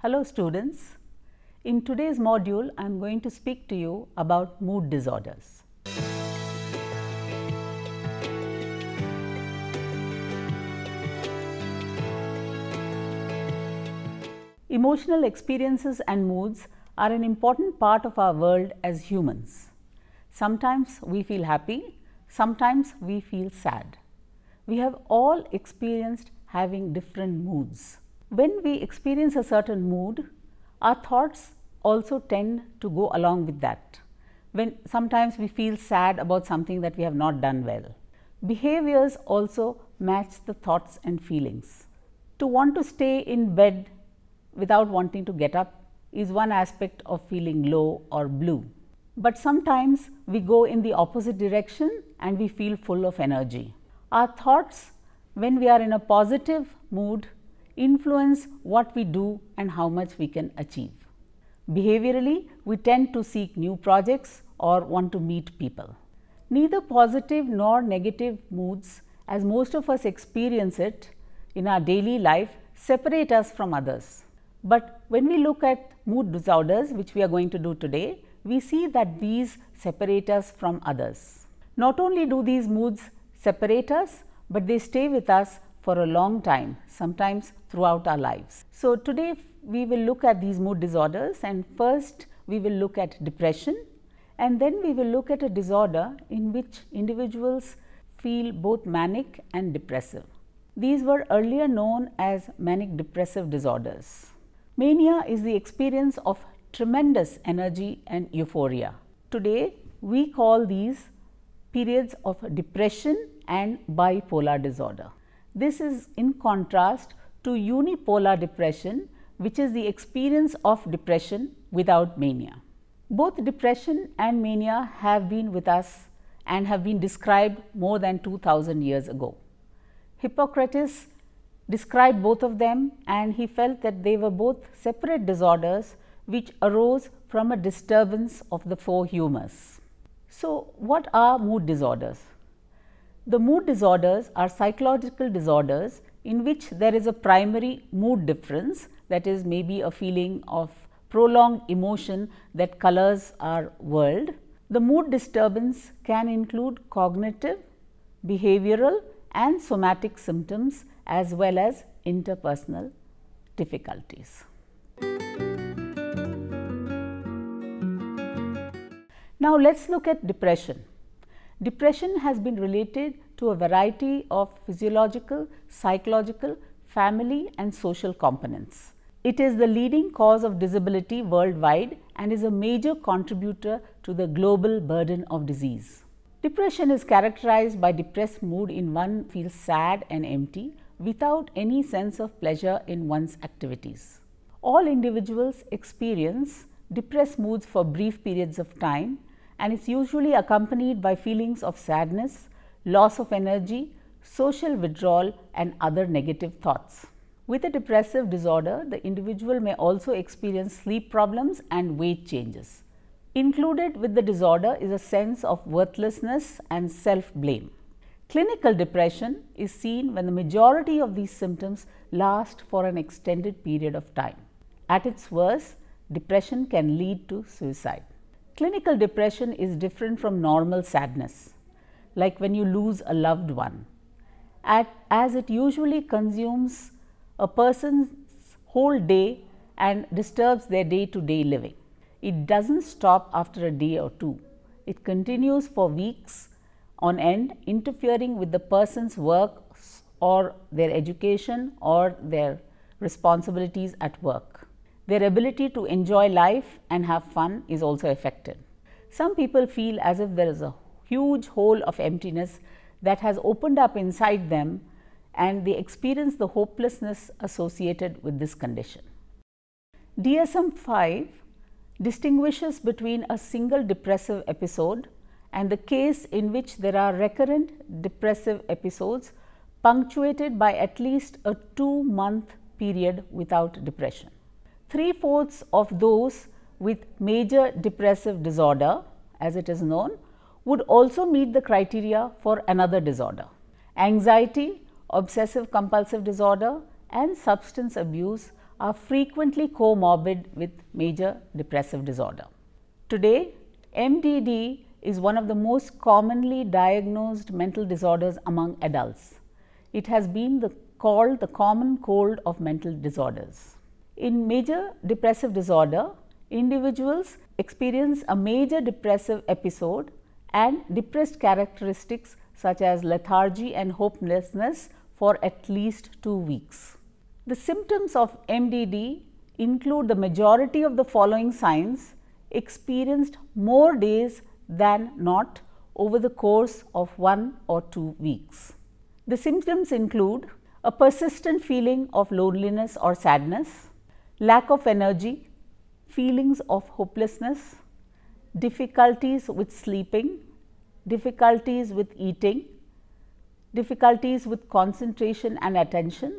Hello students, in today's module I am going to speak to you about mood disorders. Emotional experiences and moods are an important part of our world as humans. Sometimes we feel happy, sometimes we feel sad. We have all experienced having different moods. When we experience a certain mood, our thoughts also tend to go along with that. When sometimes we feel sad about something that we have not done well. Behaviors also match the thoughts and feelings. To want to stay in bed without wanting to get up is one aspect of feeling low or blue. But sometimes we go in the opposite direction and we feel full of energy. Our thoughts, when we are in a positive mood, influence what we do and how much we can achieve. Behaviorally, we tend to seek new projects or want to meet people. Neither positive nor negative moods, as most of us experience it in our daily life, separate us from others. But when we look at mood disorders, which we are going to do today, we see that these separate us from others. Not only do these moods separate us, but they stay with us for a long time, sometimes throughout our lives. So, today we will look at these mood disorders, and first we will look at depression, and then we will look at a disorder in which individuals feel both manic and depressive. These were earlier known as manic depressive disorders. Mania is the experience of tremendous energy and euphoria. Today we call these periods of depression and bipolar disorder. This is in contrast to unipolar depression, which is the experience of depression without mania. Both depression and mania have been with us and have been described more than 2000 years ago. Hippocrates described both of them, and he felt that they were both separate disorders which arose from a disturbance of the four humors. So, what are mood disorders? The mood disorders are psychological disorders in which there is a primary mood difference, that is maybe a feeling of prolonged emotion that colors our world. The mood disturbance can include cognitive, behavioral and somatic symptoms as well as interpersonal difficulties. Now, let us look at depression. Depression has been related to a variety of physiological, psychological, family and social components. It is the leading cause of disability worldwide and is a major contributor to the global burden of disease. Depression is characterized by depressed mood in one feels sad and empty without any sense of pleasure in one's activities. All individuals experience depressed moods for brief periods of time, and is usually accompanied by feelings of sadness, loss of energy, social withdrawal and other negative thoughts. With a depressive disorder, the individual may also experience sleep problems and weight changes. Included with the disorder is a sense of worthlessness and self-blame. Clinical depression is seen when the majority of these symptoms last for an extended period of time. At its worst, depression can lead to suicide. Clinical depression is different from normal sadness, like when you lose a loved one, as it usually consumes a person's whole day and disturbs their day-to-day living. It does not stop after a day or two. It continues for weeks on end, interfering with the person's work or their education or their responsibilities at work. Their ability to enjoy life and have fun is also affected. Some people feel as if there is a huge hole of emptiness that has opened up inside them, and they experience the hopelessness associated with this condition. DSM-5 distinguishes between a single depressive episode and the case in which there are recurrent depressive episodes punctuated by at least a 2-month period without depression. 3/4 of those with major depressive disorder, as it is known, would also meet the criteria for another disorder. Anxiety, obsessive compulsive disorder and substance abuse are frequently comorbid with major depressive disorder. Today, MDD is one of the most commonly diagnosed mental disorders among adults. It has been called the common cold of mental disorders. In major depressive disorder, individuals experience a major depressive episode and depressed characteristics such as lethargy and hopelessness for at least 2 weeks. The symptoms of MDD include the majority of the following signs experienced more days than not over the course of 1 or 2 weeks. The symptoms include a persistent feeling of loneliness or sadness, lack of energy, feelings of hopelessness, difficulties with sleeping, difficulties with eating, difficulties with concentration and attention,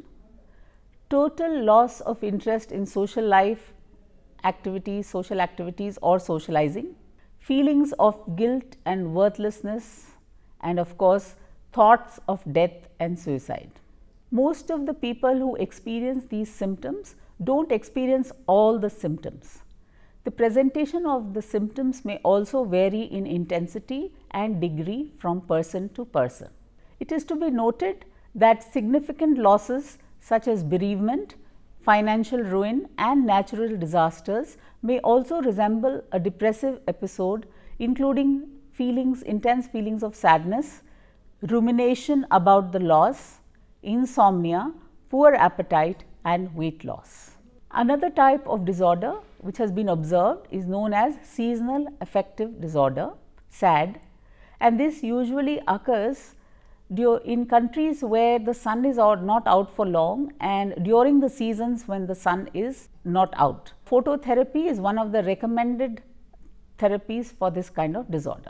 total loss of interest in social life activities, social activities or socializing, feelings of guilt and worthlessness, and of course, thoughts of death and suicide. Most of the people who experience these symptoms don't experience all the symptoms. The presentation of the symptoms may also vary in intensity and degree from person to person. It is to be noted that significant losses such as bereavement, financial ruin and natural disasters may also resemble a depressive episode, including intense feelings of sadness, rumination about the loss, insomnia, poor appetite and weight loss. Another type of disorder which has been observed is known as seasonal affective disorder, SAD, and this usually occurs in countries where the sun is not out for long and during the seasons when the sun is not out. Phototherapy is one of the recommended therapies for this kind of disorder.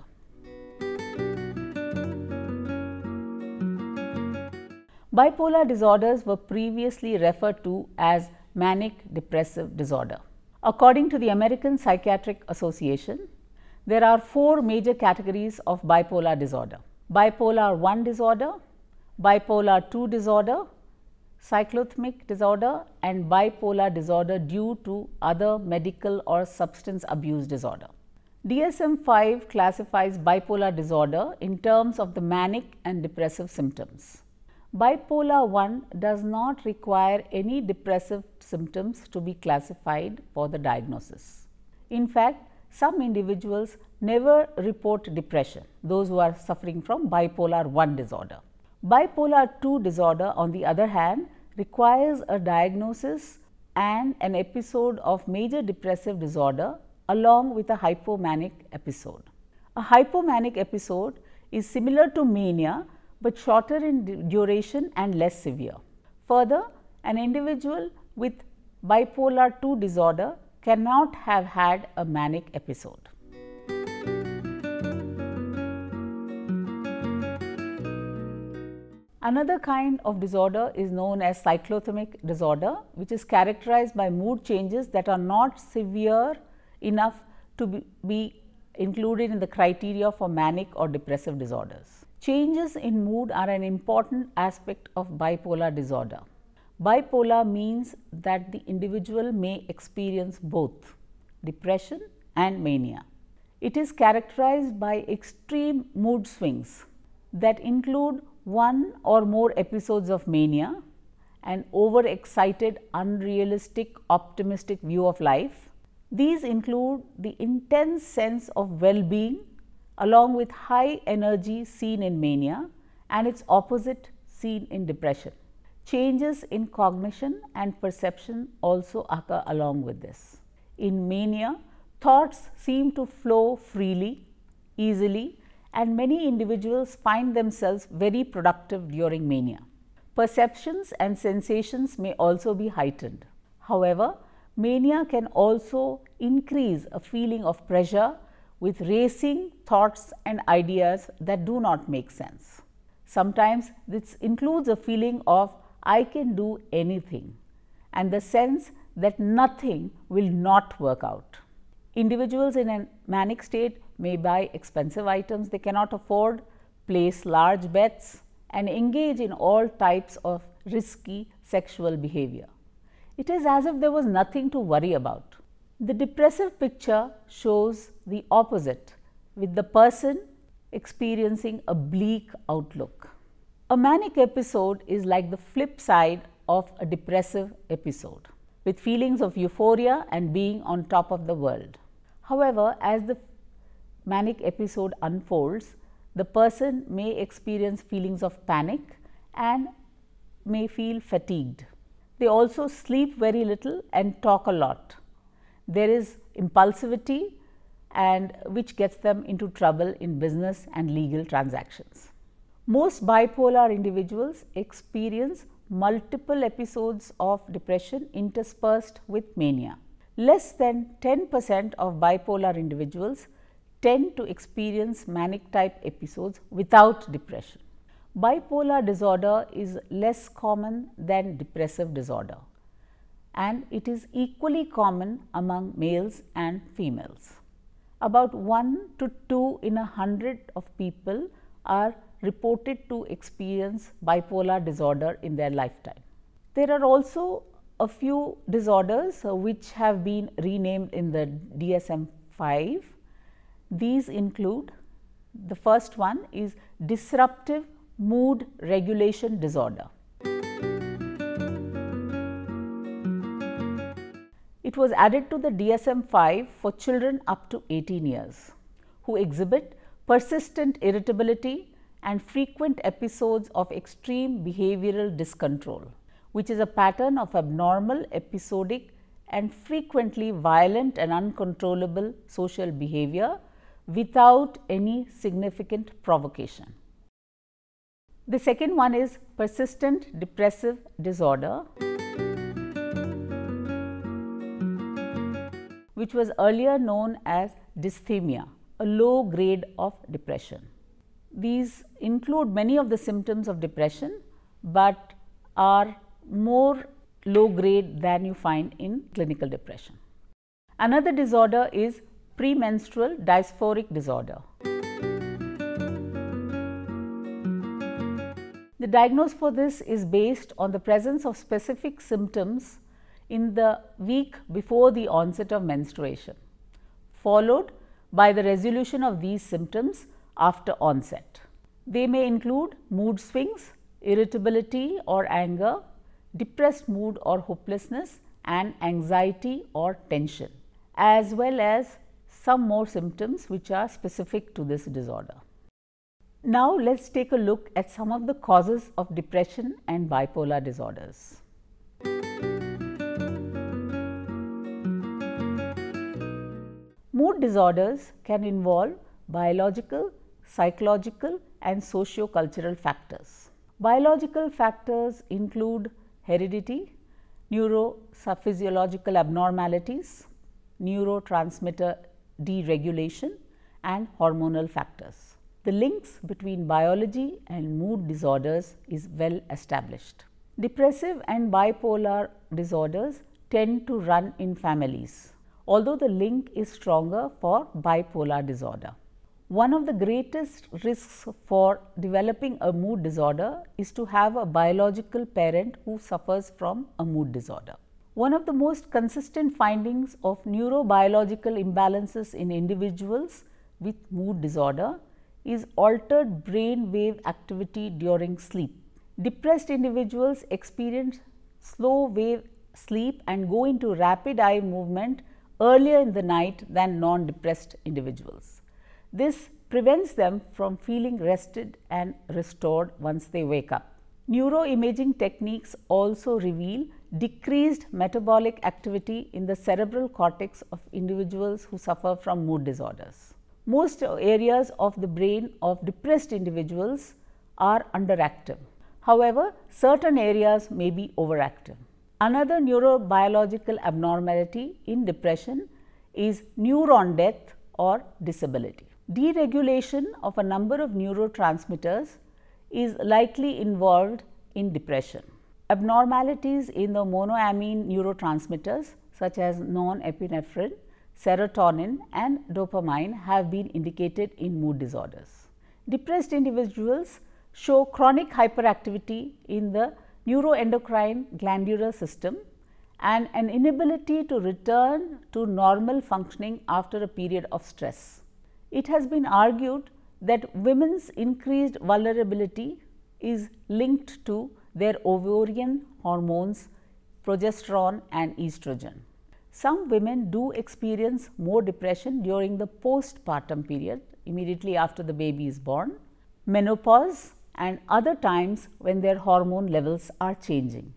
Bipolar disorders were previously referred to as manic depressive disorder. According to the American Psychiatric Association, there are 4 major categories of bipolar disorder: bipolar 1 disorder, bipolar 2 disorder, cyclothymic disorder and bipolar disorder due to other medical or substance abuse disorder. DSM-5 classifies bipolar disorder in terms of the manic and depressive symptoms. Bipolar 1 does not require any depressive symptoms to be classified for the diagnosis. In fact, some individuals never report depression, those who are suffering from bipolar 1 disorder. Bipolar 2 disorder, on the other hand, requires a diagnosis and an episode of major depressive disorder along with a hypomanic episode. A hypomanic episode is similar to mania but shorter in duration and less severe. Further, an individual with bipolar 2 disorder cannot have had a manic episode. Another kind of disorder is known as cyclothymic disorder, which is characterized by mood changes that are not severe enough to be included in the criteria for manic or depressive disorders. Changes in mood are an important aspect of bipolar disorder. Bipolar means that the individual may experience both depression and mania. It is characterized by extreme mood swings that include one or more episodes of mania, an overexcited, unrealistic, optimistic view of life. These include the intense sense of well-being along with high energy seen in mania and its opposite seen in depression. Changes in cognition and perception also occur along with this. In mania, thoughts seem to flow freely, easily, and many individuals find themselves very productive during mania. Perceptions and sensations may also be heightened. However, mania can also increase a feeling of pressure with racing thoughts and ideas that do not make sense. Sometimes this includes a feeling of I can do anything and the sense that nothing will not work out. Individuals in a manic state may buy expensive items they cannot afford, place large bets and engage in all types of risky sexual behavior. It is as if there was nothing to worry about. The depressive picture shows the opposite, with the person experiencing a bleak outlook. A manic episode is like the flip side of a depressive episode, with feelings of euphoria and being on top of the world. However, as the manic episode unfolds, the person may experience feelings of panic and may feel fatigued. They also sleep very little and talk a lot. There is impulsivity, and which gets them into trouble in business and legal transactions. Most bipolar individuals experience multiple episodes of depression interspersed with mania. Less than 10% of bipolar individuals tend to experience manic type episodes without depression. Bipolar disorder is less common than depressive disorder, and it is equally common among males and females. About 1 to 2 in 100 of people are reported to experience bipolar disorder in their lifetime. There are also a few disorders which have been renamed in the DSM-5. These include, the first one is disruptive mood regulation disorder. It was added to the DSM-5 for children up to 18 years who exhibit persistent irritability and frequent episodes of extreme behavioral discontrol, which is a pattern of abnormal, episodic and frequently violent and uncontrollable social behavior without any significant provocation. The second one is persistent depressive disorder, which was earlier known as dysthymia, a low grade of depression. These include many of the symptoms of depression, but are more low grade than you find in clinical depression. Another disorder is premenstrual dysphoric disorder. The diagnosis for this is based on the presence of specific symptoms in the week before the onset of menstruation, followed by the resolution of these symptoms after onset. They may include mood swings, irritability or anger, depressed mood or hopelessness, and anxiety or tension, as well as some more symptoms which are specific to this disorder. Now, let us take a look at some of the causes of depression and bipolar disorders. Mood disorders can involve biological, psychological and socio-cultural factors. Biological factors include heredity, neurophysiological abnormalities, neurotransmitter deregulation and hormonal factors. The links between biology and mood disorders is well established. Depressive and bipolar disorders tend to run in families, although the link is stronger for bipolar disorder. One of the greatest risks for developing a mood disorder is to have a biological parent who suffers from a mood disorder. One of the most consistent findings of neurobiological imbalances in individuals with mood disorder is altered brain wave activity during sleep. Depressed individuals experience slow wave sleep and go into rapid eye movement earlier in the night than non-depressed individuals. This prevents them from feeling rested and restored once they wake up. Neuroimaging techniques also reveal decreased metabolic activity in the cerebral cortex of individuals who suffer from mood disorders. Most areas of the brain of depressed individuals are underactive. However, certain areas may be overactive. Another neurobiological abnormality in depression is neuron death or disability. Deregulation of a number of neurotransmitters is likely involved in depression. Abnormalities in the monoamine neurotransmitters such as norepinephrine, serotonin and dopamine have been indicated in mood disorders. Depressed individuals show chronic hyperactivity in the neuroendocrine glandular system and an inability to return to normal functioning after a period of stress. It has been argued that women's increased vulnerability is linked to their ovarian hormones, progesterone and estrogen. Some women do experience more depression during the postpartum period, immediately after the baby is born, menopause and other times when their hormone levels are changing.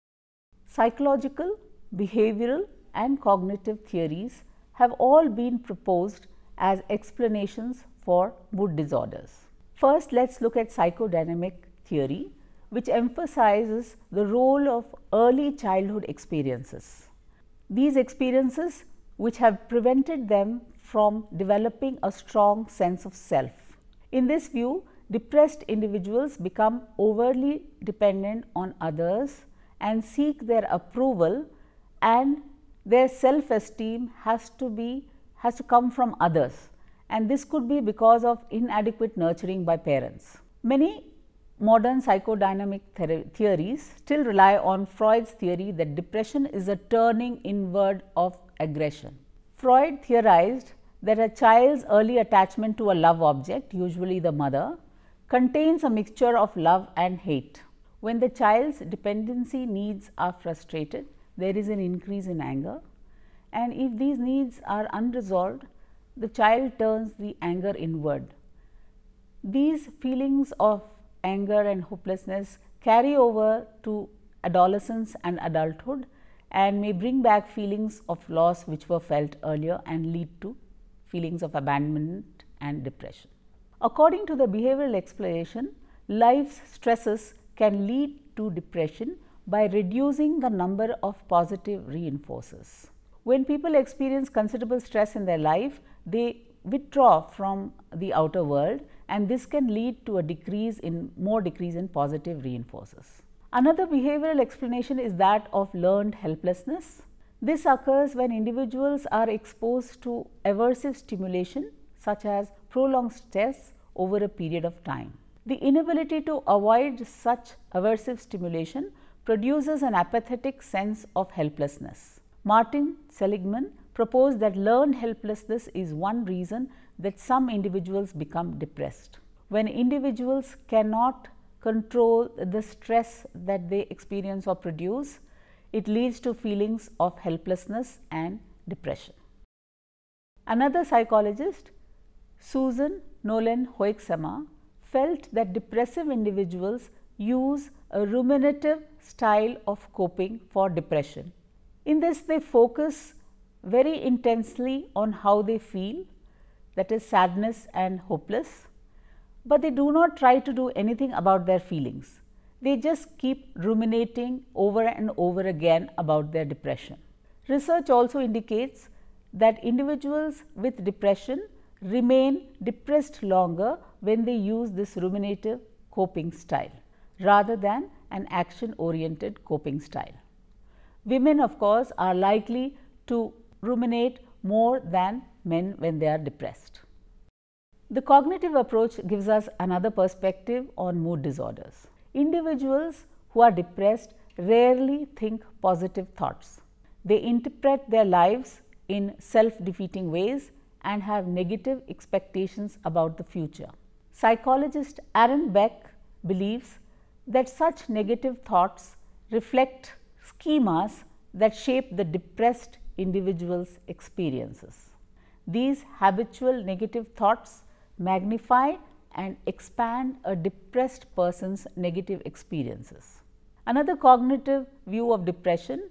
Psychological, behavioral and cognitive theories have all been proposed as explanations for mood disorders. First, let us look at psychodynamic theory, which emphasizes the role of early childhood experiences. These experiences which have prevented them from developing a strong sense of self. In this view, depressed individuals become overly dependent on others and seek their approval, and their self-esteem has to come from others, and this could be because of inadequate nurturing by parents. Many modern psychodynamic theories still rely on Freud's theory that depression is a turning inward of aggression. Freud theorized that a child's early attachment to a love object, usually the mother, contains a mixture of love and hate. When the child's dependency needs are frustrated, there is an increase in anger, and if these needs are unresolved, the child turns the anger inward. These feelings of anger and hopelessness carry over to adolescence and adulthood and may bring back feelings of loss which were felt earlier and lead to feelings of abandonment and depression. According to the behavioral explanation, life's stresses can lead to depression by reducing the number of positive reinforcers. When people experience considerable stress in their life, they withdraw from the outer world, and this can lead to a decrease in positive reinforcers. Another behavioral explanation is that of learned helplessness. This occurs when individuals are exposed to aversive stimulation such as prolonged stress over a period of time. The inability to avoid such aversive stimulation produces an apathetic sense of helplessness. Martin Seligman proposed that learned helplessness is one reason that some individuals become depressed. When individuals cannot control the stress that they experience or produce, it leads to feelings of helplessness and depression. Another psychologist, Susan Nolen Hoeksema, felt that depressive individuals use a ruminative style of coping for depression. In this, they focus very intensely on how they feel, that is sadness and hopeless, but they do not try to do anything about their feelings. They just keep ruminating over and over again about their depression. Research also indicates that individuals with depression remain depressed longer when they use this ruminative coping style rather than an action oriented coping style. Women, of course, are likely to ruminate more than men when they are depressed. The cognitive approach gives us another perspective on mood disorders. Individuals who are depressed rarely think positive thoughts. They interpret their lives in self-defeating ways and have negative expectations about the future. Psychologist Aaron Beck believes that such negative thoughts reflect schemas that shape the depressed individual's experiences. These habitual negative thoughts magnify and expand a depressed person's negative experiences. Another cognitive view of depression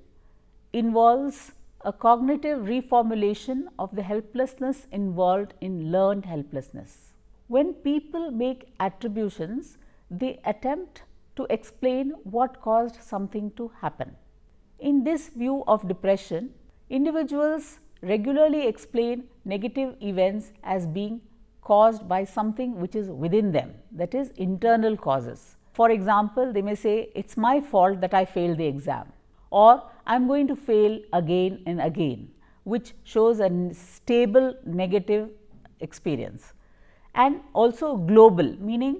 involves a cognitive reformulation of the helplessness involved in learned helplessness. When people make attributions, they attempt to explain what caused something to happen. In this view of depression, individuals regularly explain negative events as being caused by something which is within them, that is internal causes. For example, they may say, "It's my fault that I failed the exam," or "I'm going to fail again and again," which shows a stable negative experience. And also global, meaning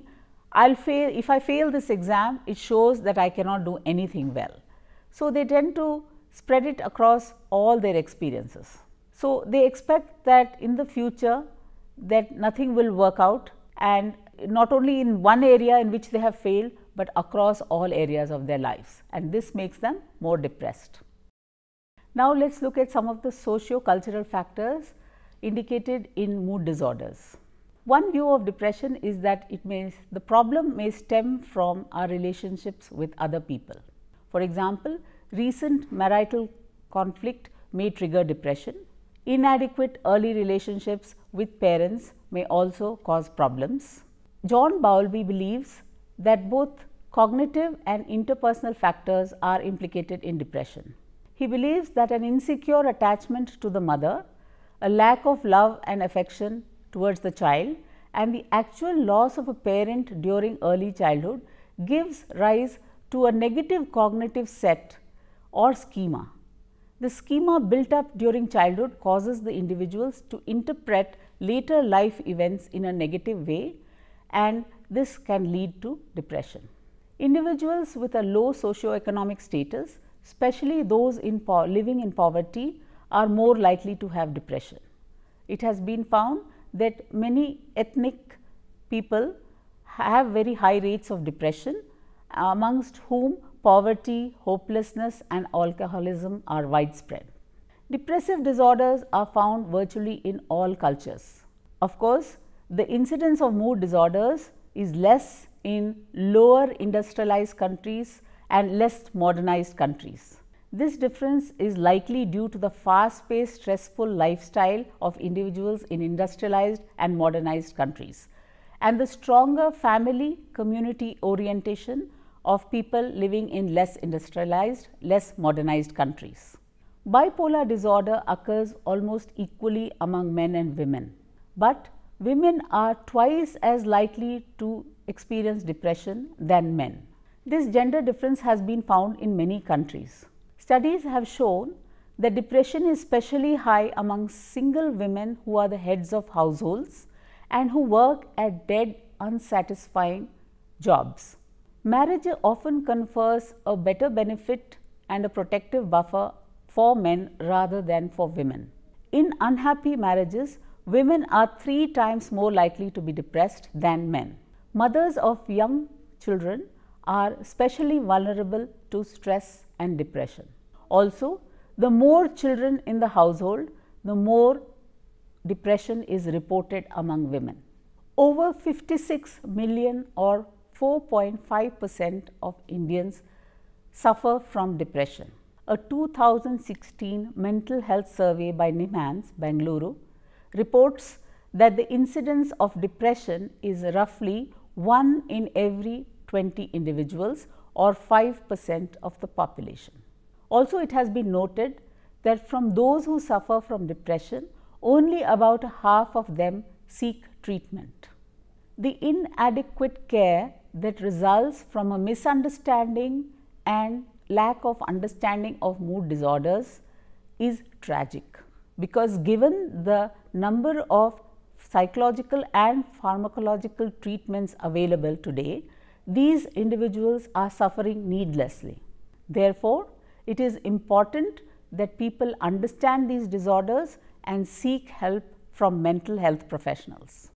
if I fail this exam, it shows that I cannot do anything well. So, they tend to spread it across all their experiences. So, they expect that in the future that nothing will work out, and not only in one area in which they have failed, but across all areas of their lives, and this makes them more depressed. Now, let us look at some of the socio-cultural factors indicated in mood disorders. One view of depression is that the problem may stem from our relationships with other people. For example, recent marital conflict may trigger depression. Inadequate early relationships with parents may also cause problems. John Bowlby believes that both cognitive and interpersonal factors are implicated in depression. He believes that an insecure attachment to the mother, a lack of love and affection towards the child, and the actual loss of a parent during early childhood gives rise to a negative cognitive set or schema. The schema built up during childhood causes the individuals to interpret later life events in a negative way, and this can lead to depression. Individuals with a low socioeconomic status, especially those living in poverty, are more likely to have depression. It has been found that many ethnic people have very high rates of depression, amongst whom poverty, hopelessness and alcoholism are widespread. Depressive disorders are found virtually in all cultures. Of course, the incidence of mood disorders is less in lower industrialized countries and less modernized countries. This difference is likely due to the fast-paced, stressful lifestyle of individuals in industrialized and modernized countries, and the stronger family community orientation of people living in less industrialized, less modernized countries. Bipolar disorder occurs almost equally among men and women, but women are twice as likely to experience depression than men. This gender difference has been found in many countries. Studies have shown that depression is especially high among single women who are the heads of households and who work at dead, unsatisfying jobs. Marriage often confers a better benefit and a protective buffer for men rather than for women. In unhappy marriages, women are 3 times more likely to be depressed than men. Mothers of young children are especially vulnerable to stress and depression. Also, the more children in the household, the more depression is reported among women. Over 56 million or 4.5% of Indians suffer from depression. A 2016 mental health survey by NIMHANS, Bengaluru, reports that the incidence of depression is roughly 1 in every 20 individuals or 5% of the population. Also, it has been noted that from those who suffer from depression, only about half of them seek treatment. The inadequate care that results from a misunderstanding and lack of understanding of mood disorders is tragic, because given the number of psychological and pharmacological treatments available today, these individuals are suffering needlessly. Therefore, it is important that people understand these disorders and seek help from mental health professionals.